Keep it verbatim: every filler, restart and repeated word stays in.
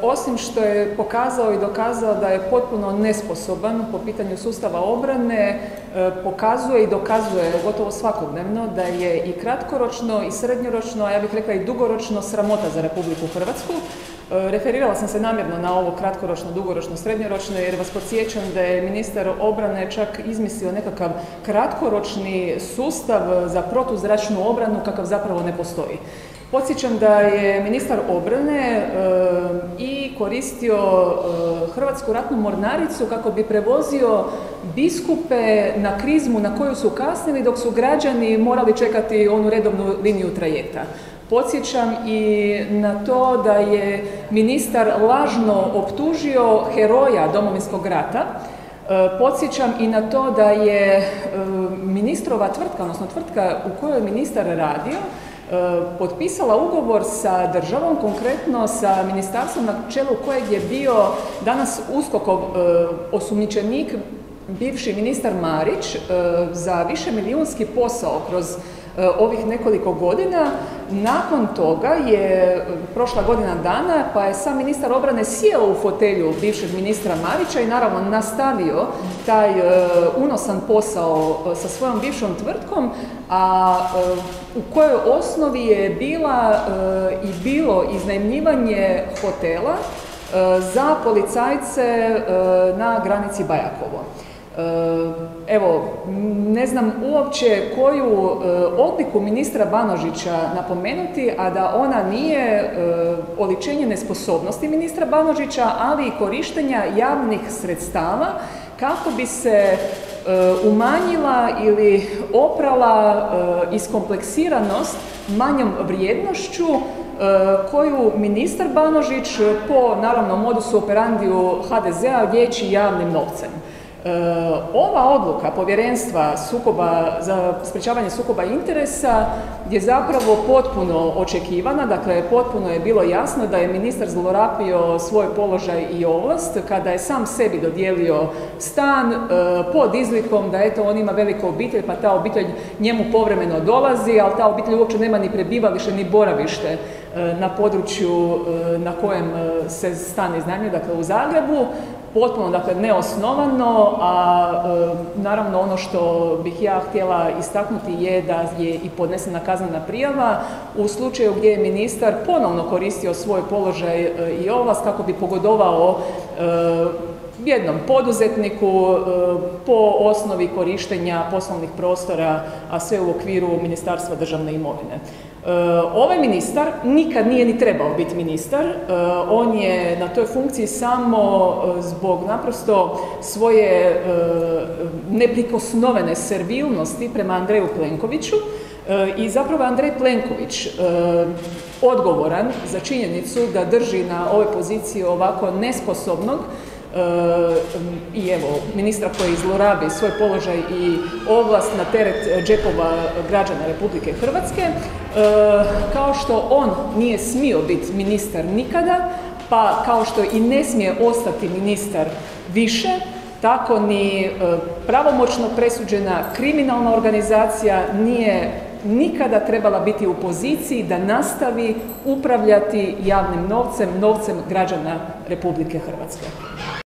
osim što je pokazao i dokazao da je potpuno nesposoban po pitanju sustava obrane, pokazuje i dokazuje gotovo svakodnevno da je i kratkoročno i srednjoročno, a ja bih rekla i dugoročno sramota za Republiku Hrvatsku. Referirala sam se namjerno na ovo kratkoročno, dugoročno, srednjoročno jer vas podsjećam da je ministar obrane čak izmislio nekakav kratkoročni sustav za protuzračnu obranu kakav zapravo ne postoji. Podsjećam da je ministar obrane e, i koristio e, Hrvatsku ratnu mornaricu kako bi prevozio biskupe na krizmu na koju su kasnili dok su građani morali čekati onu redovnu liniju trajekta. Podsjećam i na to da je ministar lažno optužio heroja Domovinskog rata. Podsjećam i na to da je ministrova tvrtka, odnosno tvrtka u kojoj je ministar radio, potpisala ugovor sa državom, konkretno sa ministarstvom na čelu kojeg je bio danas USKOK-ov osumnjičenik, bivši ministar Marić, za višemilijunski posao kroz ovih nekoliko godina. Nakon toga je prošla godina dana, pa je sam ministar obrane sjeo u fotelju bivšeg ministra Marića i naravno nastavio taj unosan posao sa svojom bivšom tvrtkom, a u kojoj osnovi je bila i bilo iznajmljivanje hotela za policajce na granici Bajakovo. Evo, ne znam uopće koju odliku ministra Banožića napomenuti, a da ona nije oličenje nesposobnosti ministra Banožića, ali i korištenja javnih sredstava kako bi se umanjila ili oprala iskompleksiranost manjom vrijednošću koju ministar Banožić po, naravno, modusu operandiju ha de zea liječi javnim novcem. Ova odluka povjerenstva sukoba, za sprječavanje sukoba interesa je zapravo potpuno očekivana, dakle potpuno je bilo jasno da je ministar zlorabio svoj položaj i ovlast kada je sam sebi dodijelio stan pod izlikom da eto on ima veliku obitelj pa ta obitelj njemu povremeno dolazi, ali ta obitelj uopće nema ni prebivalište ni boravište na području na kojem se stan iznajmljuje, dakle u Zagrebu. Potpuno, dakle, neosnovano, a e, naravno ono što bih ja htjela istaknuti je da je i podnesena kaznena prijava u slučaju gdje je ministar ponovno koristio svoj položaj e, i ovlast kako bi pogodovao e, jednom poduzetniku e, po osnovi korištenja poslovnih prostora, a sve u okviru Ministarstva državne imovine. E, ovaj ministar nikad nije ni trebao biti ministar, e, on je na toj funkciji samo zbog naprosto svoje e, neprikosnovene servilnosti prema Andreju Plenkoviću e, i zapravo Andrej Plenković e, odgovoran za činjenicu da drži na ovoj poziciji ovako nesposobnog i evo, ministra koji zlorabi svoj položaj i ovlast na teret džepova građana Republike Hrvatske, kao što on nije smio biti ministar nikada, pa kao što i ne smije ostati ministar više, tako ni pravomoćno presuđena kriminalna organizacija nije nikada trebala biti u poziciji da nastavi upravljati javnim novcem, novcem građana Republike Hrvatske.